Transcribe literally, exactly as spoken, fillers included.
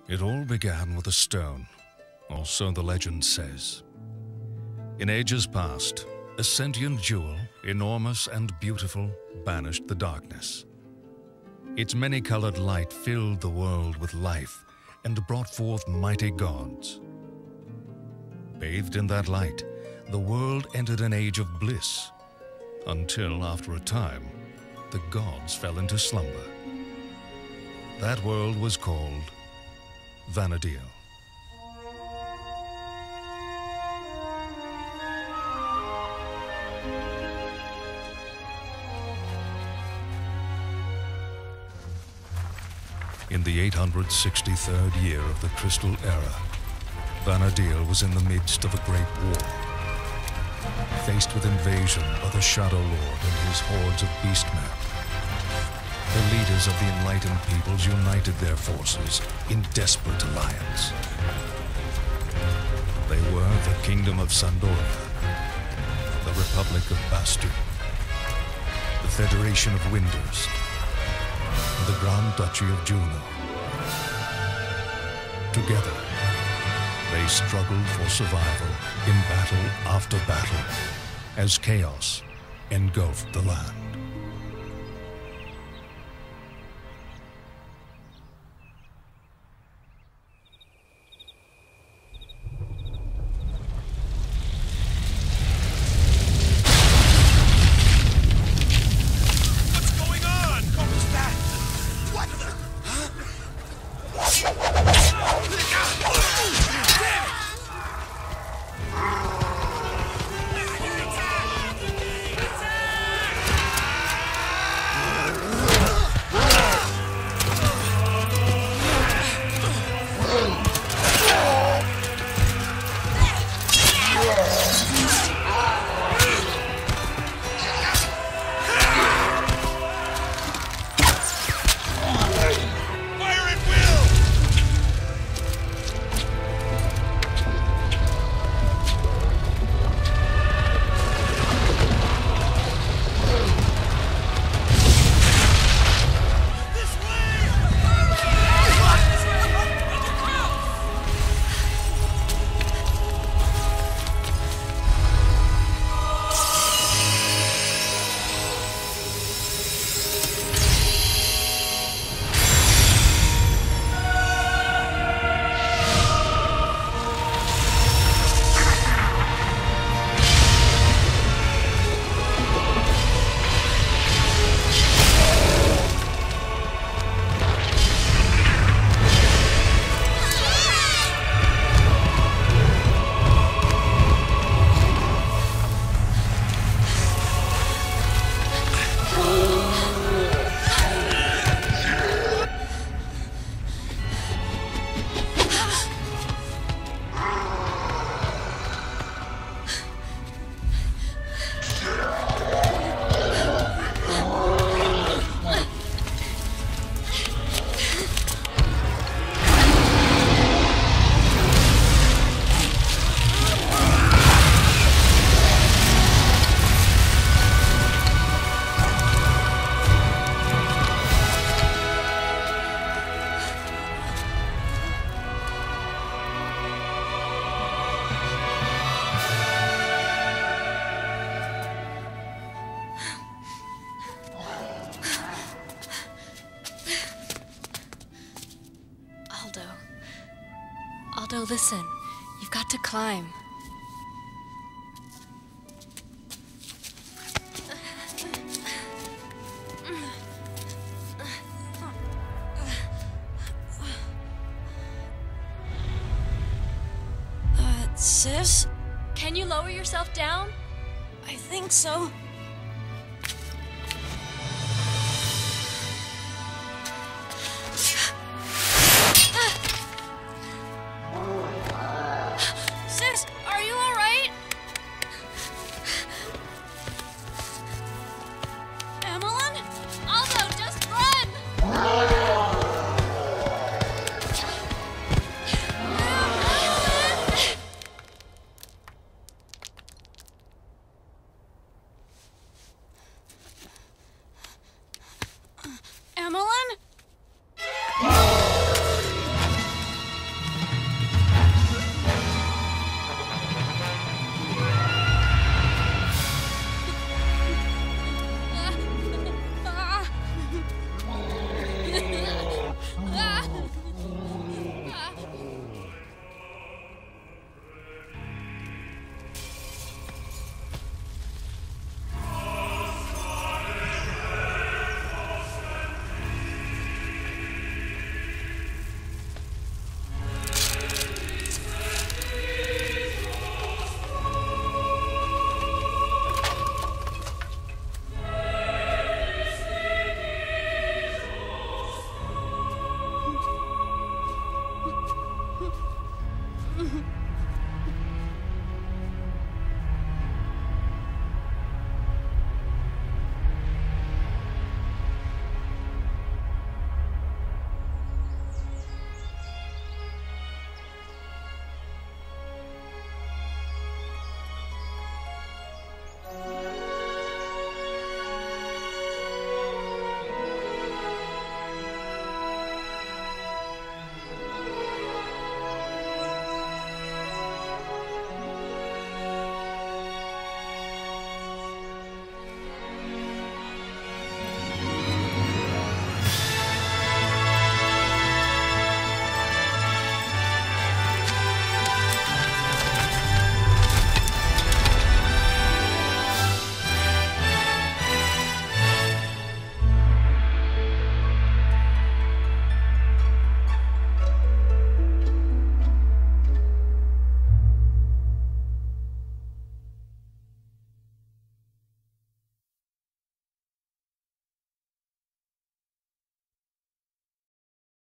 It all began with a stone, or so the legend says. In ages past, a sentient jewel, enormous and beautiful, banished the darkness. Its many-colored light filled the world with life and brought forth mighty gods. Bathed in that light, the world entered an age of bliss, until after a time, the gods fell into slumber. That world was called Vana'diel. In the eight hundred sixty-third year of the Crystal Era, Vana'diel was in the midst of a great war. Faced with invasion by the Shadow Lord and his hordes of beastmen, the leaders of the enlightened peoples united their forces in desperate alliance. They were the Kingdom of Sandoria, the Republic of Bastion, the Federation of Winders, and the Grand Duchy of Juno. Together, they struggled for survival in battle after battle as chaos engulfed the land. Aldo, listen. You've got to climb. Uh, sis? Can you lower yourself down? I think so.